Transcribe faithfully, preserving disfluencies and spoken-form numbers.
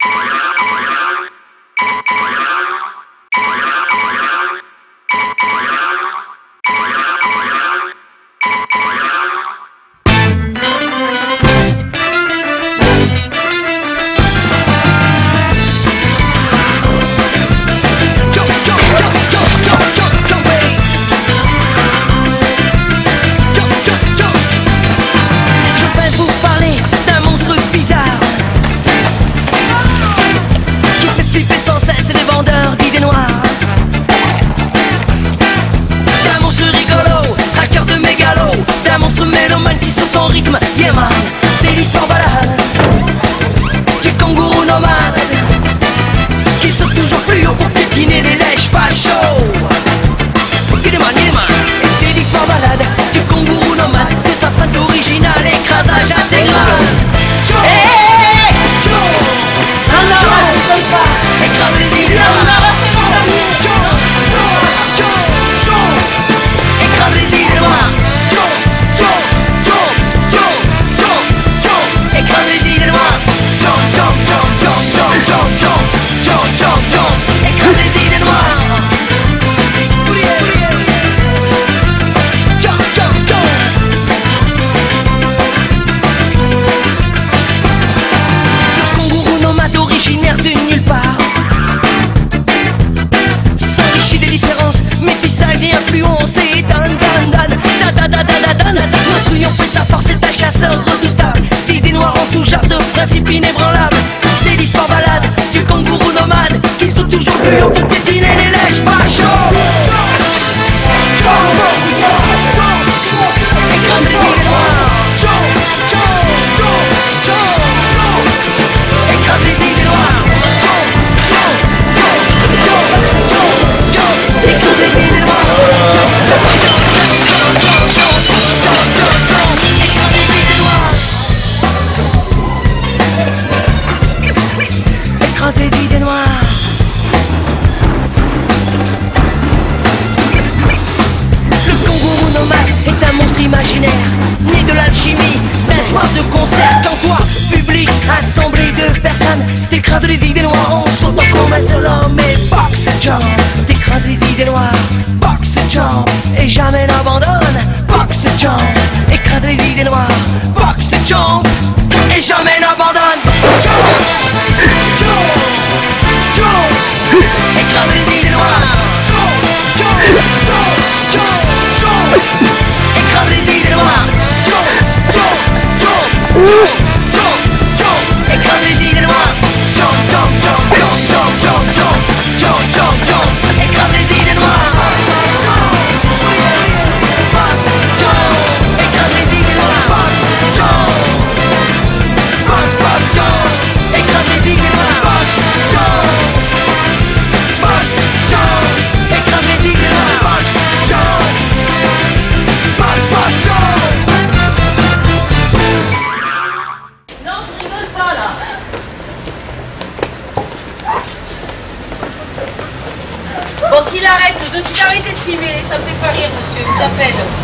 Yeah man, c'est l'histoire balade du kangourou nomade qui saute toujours plus haut pour piétiner les lèches fachos. Il est man, il est man. Et c'est l'histoire balade du kangourou nomade, de sa feinte originale, écrasage intégral. Hey, Joe, écrase les idées noires. Écrase les idées noires. Écrase les idées noires. Jump, jump, jump, jump, jump, jump, jump, jump, jump, jump. Écrase les idées noires. Jump, jump, jump. Le kangourou nomade originaire de nulle part s'enrichit des différences, métissage et influence. Et dan dan dan, da da da da da dan. Notre union fait sa force, c'est un chasseur redoutable. D'idées noires en tout genre de principes inébranlables. C'est l'histoire balade du kangourou nomade qui saute toujours plus haut pour piétiner les lèches fachos. Écrase les idées noires. Écrase les idées noires. Écrase les idées noires. Écrase les idées noires. Le kangourou nomade est un monstre imaginaire, né de l'alchimie, d'un soir de concert. Quand toi, public, assemblée de personnes, t'écrases les idées noires en sautant comme un seul homme. Et box jump, t'écrases les idées noires. Box jump, et jamais n'abandonne. Box jump, écrase les idées noires. Box jump, et jamais n'abandonne. Jump, jump, jump, écrase les idées noires. Jump, jump, jump, jump, jump, écrase les idées noires. Jump, jump, jump, jump, jump, jump, écrase les idées noires. Jump, jump, jump, jump, jump, jump, jump, jump, jump, jump, écrase les idées noires. Écrase les idées noires. Écrase les idées noires. Écrase les idées noires. Non, je rigole pas là. Bon, qu'il arrête, de suite arrêtez de filmer, ça me fait pas rire, monsieur, il s'appelle.